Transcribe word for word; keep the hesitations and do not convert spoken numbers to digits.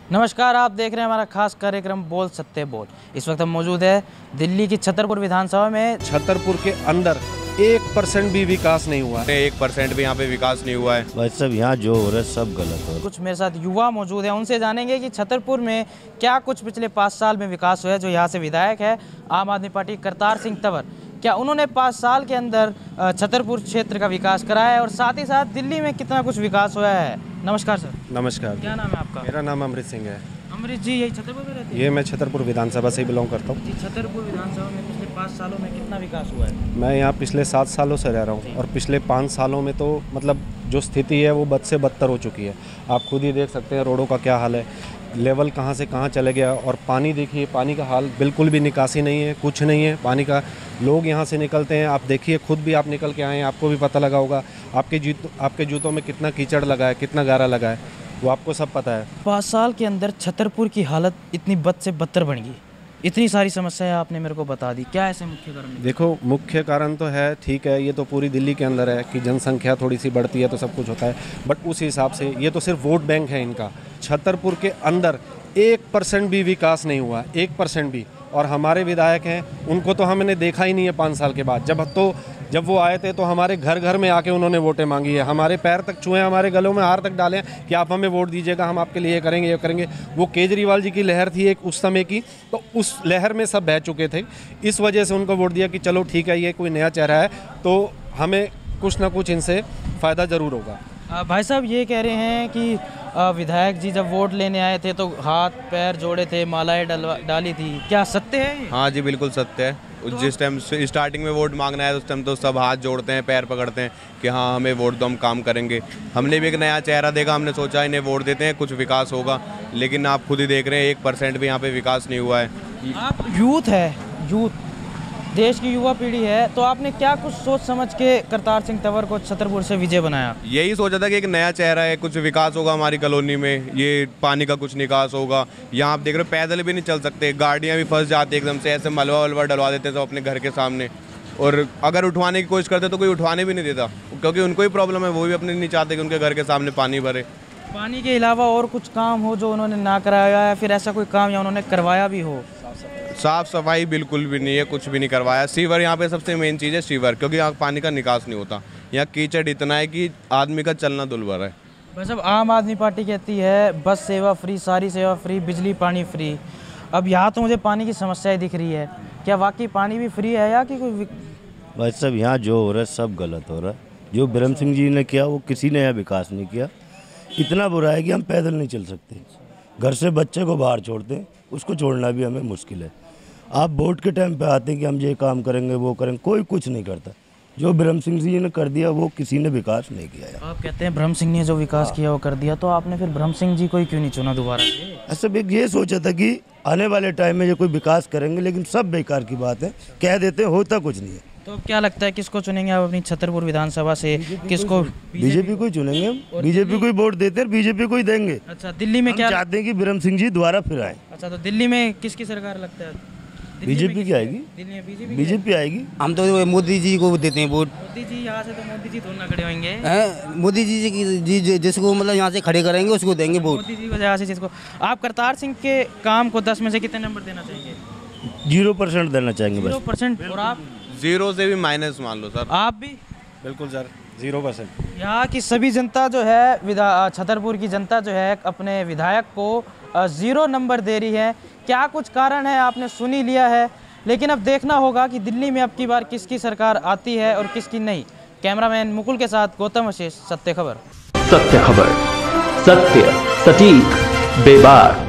नमस्कार, आप देख रहे हैं हमारा खास कार्यक्रम बोल सत्य बोल। इस वक्त हम मौजूद है दिल्ली की छतरपुर विधानसभा में। छतरपुर के अंदर एक परसेंट भी विकास नहीं हुआ है। एक परसेंट भी यहाँ पे विकास नहीं हुआ है। भाई सब यहाँ जो हो रहा है सब गलत हो। कुछ मेरे साथ युवा मौजूद हैं, उनसे जानेंगे कि छतरपुर में क्या कुछ पिछले पाँच साल में विकास हुआ है। जो यहाँ से विधायक है आम आदमी पार्टी करतार सिंह तंवर, क्या उन्होंने पाँच साल के अंदर छतरपुर क्षेत्र का विकास कराया है और साथ ही साथ दिल्ली में कितना कुछ विकास हुआ है। नमस्कार सर। नमस्कार। क्या नाम है आपका? मेरा नाम अमृत सिंह है। अमृत जी, यही छतरपुर में रहते हैं? ये मैं छतरपुर विधानसभा से बिलोंग करता हूँ। जी, छतरपुर विधानसभा में पिछले पाँच सालों में कितना विकास हुआ है? मैं यहाँ पिछले सात सालों से रह रहा हूँ और पिछले पाँच सालों में तो मतलब जो स्थिति है वो बद से बदतर हो चुकी है। आप खुद ही देख सकते हैं रोडों का क्या हाल है, लेवल कहाँ से कहाँ चले गया। और पानी देखिए, पानी का हाल बिल्कुल भी निकासी नहीं है, कुछ नहीं है पानी का। लोग यहाँ से निकलते हैं, आप देखिए, खुद भी आप निकल के आए हैं, आपको भी पता लगा होगा। आपके जूत आपके जूतों में कितना कीचड़ लगा है, कितना गारा लगा है, वो आपको सब पता है। पाँच साल के अंदर छतरपुर की हालत इतनी बद से बदतर बन गई, इतनी सारी समस्याएं आपने मेरे को बता दी, क्या ऐसे मुख्य कारण? देखो, मुख्य कारण तो है, ठीक है, ये तो पूरी दिल्ली के अंदर है कि जनसंख्या थोड़ी सी बढ़ती है तो सब कुछ होता है, बट उस हिसाब से ये तो सिर्फ वोट बैंक है इनका। छतरपुर के अंदर एक परसेंट भी विकास नहीं हुआ, एक परसेंट भी। और हमारे विधायक हैं, उनको तो हमने देखा ही नहीं है पाँच साल के बाद। जब तो जब वो आए थे तो हमारे घर घर में आके उन्होंने वोटें मांगी है, हमारे पैर तक छुए, हमारे गलों में हार तक डाले हैं कि आप हमें वोट दीजिएगा, हम आपके लिए ये करेंगे ये करेंगे। वो केजरीवाल जी की लहर थी एक उस समय की, तो उस लहर में सब बह चुके थे। इस वजह से उनको वोट दिया कि चलो ठीक है, ये कोई नया चेहरा है तो हमें कुछ ना कुछ इनसे फ़ायदा ज़रूर होगा। भाई साहब ये कह रहे हैं कि विधायक जी जब वोट लेने आए थे तो हाथ पैर जोड़े थे, मालाएं डाली थी, क्या सत्य है? हाँ जी, बिल्कुल सत्य है। तो जिस टाइम स्टार्टिंग में वोट मांगना है उस टाइम तो सब हाथ जोड़ते हैं, पैर पकड़ते हैं कि हाँ हमें वोट दो, हम काम करेंगे। हमने भी एक नया चेहरा देखा, हमने सोचा इन्हें वोट देते हैं, कुछ विकास होगा। लेकिन आप खुद ही देख रहे हैं एक परसेंट भी यहाँ पे विकास नहीं हुआ है। आप यूथ है, यूथ देश की युवा पीढ़ी है, तो आपने क्या कुछ सोच समझ के करतार सिंह तंवर को छतरपुर से विजय बनाया? यही सोचा था कि एक नया चेहरा है, कुछ विकास होगा हमारी कॉलोनी में, ये पानी का कुछ निकास होगा। यहाँ आप देख रहे हो पैदल भी नहीं चल सकते, गाड़ियाँ भी फंस जाती एकदम से, ऐसे मलबा वलबा डलवा देते थे अपने घर के सामने। और अगर उठवाने की कोशिश करते तो कोई उठवाने भी नहीं देता, क्योंकि उनको ही प्रॉब्लम है, वो भी अपने नहीं चाहते कि उनके घर के सामने पानी भरे। पानी के अलावा और कुछ काम हो जो उन्होंने ना कराया या फिर ऐसा कोई काम या उन्होंने करवाया भी हो? साफ सफाई बिल्कुल भी नहीं है, कुछ भी नहीं करवाया। सीवर यहाँ पे सबसे मेन चीज़ है, सीवर, क्योंकि यहाँ पानी का निकास नहीं होता। यहाँ कीचड़ इतना है कि आदमी का चलना दुर्भर है। बस अब आम आदमी पार्टी कहती है बस सेवा फ्री, सारी सेवा फ्री, बिजली पानी फ्री। अब यहाँ तो मुझे पानी की समस्याएं दिख रही है, क्या वाकई पानी भी फ्री है या कि कोई? भाई सब यहाँ जो हो रहा है सब गलत हो रहा है। जो ब्रह्म सिंह जी ने किया वो किसी ने यहाँ विकास नहीं किया। इतना बुरा है कि हम पैदल नहीं चल सकते, घर से बच्चे को बाहर छोड़ते हैं, उसको छोड़ना भी हमें मुश्किल है। आप वोट के टाइम पे आते हैं कि हम ये काम करेंगे वो करेंगे, कोई कुछ नहीं करता। जो ब्रह्म सिंह जी ने कर दिया वो किसी ने विकास नहीं किया है। आप कहते हैं ब्रह्म सिंह ने जो विकास किया वो कर दिया, तो आपने फिर ब्रह्म सिंह जी को ही क्यों नहीं चुना दोबारा? ऐसा भी ये सोचा था कि आने वाले टाइम में ये कोई विकास करेंगे, लेकिन सब बेकार की बात है, कह देते हैं, होता कुछ नहीं है। तो क्या लगता है किसको चुनेंगे आप अपनी छतरपुर विधानसभा से? किसको? बीजेपी को ही चुनेंगे, बीजेपी को ही वोट देते हैं, बीजेपी को ही देंगे। अच्छा, दिल्ली में क्या चाहते हैं कि ब्रह्म सिंह जी दोबारा फिर आए। अच्छा, तो दिल्ली में किसकी सरकार लगता है? बीजेपी की आएगी, बीजेपी बीजेपी आएगी। हम तो मोदी जी को देते हैं वोट। मोदी जी यहाँ से तो मोदी जी थोड़ा खड़े होंगे हैं, मोदी जी जी जी जिसको मतलब यहाँ से खड़े करेंगे उसको देंगे वोट। मोदी जी को यहाँ से जिसको। आप करतार सिंह के काम को दस में से कितने नंबर देना चाहेंगे? जीरो परसेंट देना चाहेंगे बस। Zero percent. और आप? जीरो से भी माइनस मान लो सर। आप भी? बिल्कुल सर, जीरो परसेंट। यहाँ की सभी जनता जो है, विधा छतरपुर की जनता जो है अपने विधायक को ज़ीरो नंबर दे रही है। क्या कुछ कारण है आपने सुन ही लिया है, लेकिन अब देखना होगा कि दिल्ली में अब की बार किसकी सरकार आती है और किसकी नहीं। कैमरामैन मुकुल के साथ गौतम अशेष, सत्य खबर। सत्य खबर, सत्य सटीक बेबाक।